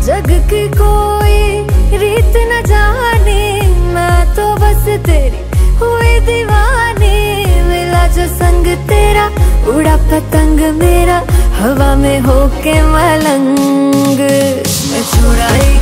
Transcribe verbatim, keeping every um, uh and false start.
जग की कोई रीत न जाने, मैं तो बस तेरी हुई दीवानी। मिला जो संग तेरा, उड़ा पतंग मेरा, हवा में होके मलंग। मैं छुड़ाई